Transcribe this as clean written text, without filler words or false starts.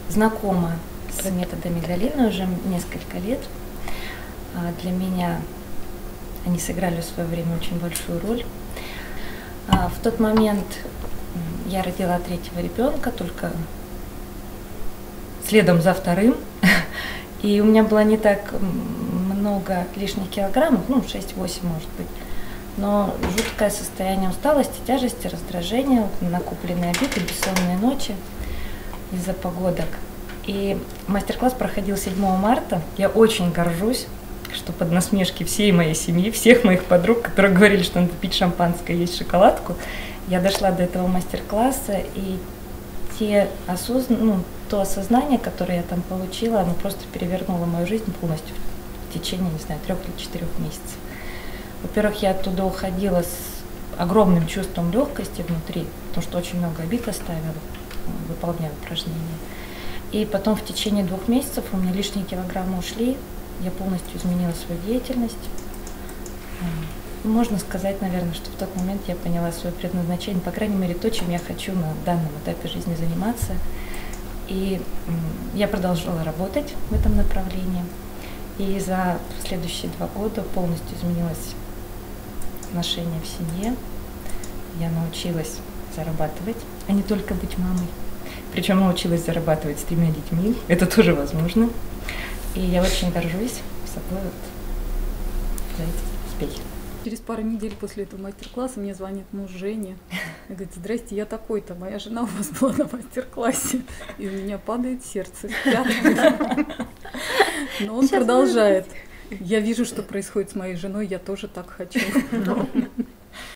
знакома с методами Галины уже несколько лет. Для меня они сыграли в свое время очень большую роль. В тот момент я родила третьего ребенка, только следом за вторым. И у меня было не так много лишних килограммов, 6-8 может быть. Но жуткое состояние усталости, тяжести, раздражения, накопленные обиды, бессонные ночи из-за погодок. И мастер-класс проходил 7 марта. Я очень горжусь, что под насмешки всей моей семьи, всех моих подруг, которые говорили, что надо пить шампанское и есть шоколадку, я дошла до этого мастер-класса, и то осознание, которое я там получила, оно просто перевернуло мою жизнь полностью в течение, 3 или 4 месяцев. Во-первых, я оттуда уходила с огромным чувством легкости внутри, потому что очень много обид оставила, выполняя упражнения. И потом в течение 2 месяцев у меня лишние килограммы ушли, я полностью изменила свою деятельность. Можно сказать, наверное, что в тот момент я поняла свое предназначение, по крайней мере, то, чем я хочу на данном этапе жизни заниматься. И я продолжала работать в этом направлении. И за следующие 2 года полностью изменилось отношение в семье. Я научилась зарабатывать, а не только быть мамой. Причем научилась зарабатывать с 3 детьми. Это тоже возможно. И я очень горжусь собой за эти успехи. Через пару недель после этого мастер-класса мне звонит муж Женя и говорит: здрасте, я такой-то, моя жена у вас была на мастер-классе, и у меня падает сердце. Но он продолжает. Я вижу, что происходит с моей женой, я тоже так хочу.